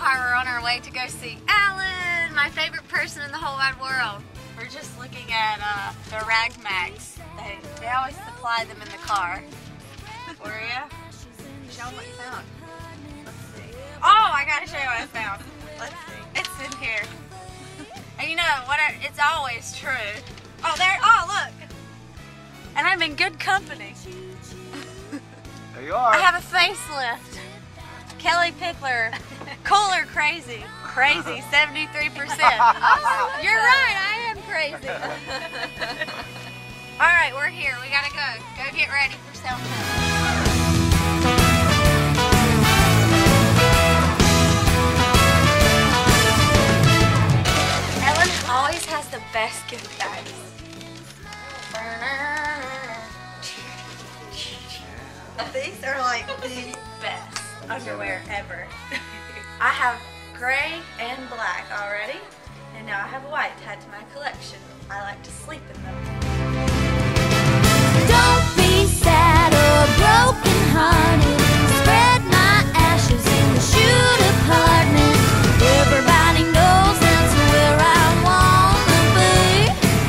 car. We're on our way to go see Alan, my favorite person in the whole wide world. We're just looking at the rag mags. They always supply them in the car. For you? Show them what you found. Let's see. Oh, I gotta show you what I found. Let's see. It's in here. And you know what? It's always true. Oh, there. Oh, look. And I'm in good company. There you are. I have a facelift. Kellie Pickler. Cooler crazy. Crazy. 73%. You're right. I am crazy. All right, we're here. We gotta go. Go get ready for self-test. Always has the best gift bags. These are like the best underwear ever. I have gray and black already, and now I have white to add to my collection. I like to sleep in them. Don't be sad or broken hearted. Spread my ashes in the chute apartment. Everybody knows that's where I wanna be.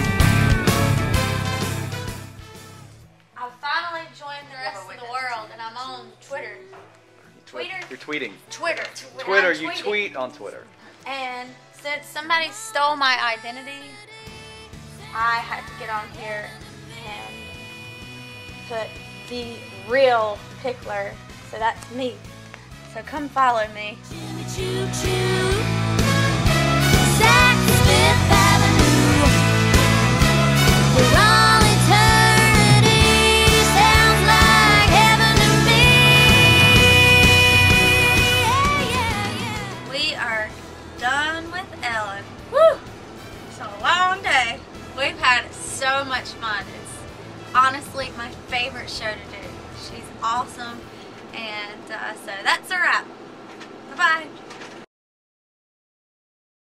I've finally joined the rest of the world, and I'm on Twitter. You're tweeting. Twitter. Twitter, I'm you tweeting. tweet on Twitter. And since somebody stole my identity, I had to get on here and put the real Pickler. So that's me. So come follow me. Choo choo. Saks Fifth Avenue. For all eternity sounds like heaven to me. We are done with Ellen. Woo! It's a long day. We've had so much fun. It's honestly my favorite show to do. She's awesome. And so that's a wrap. Bye-bye.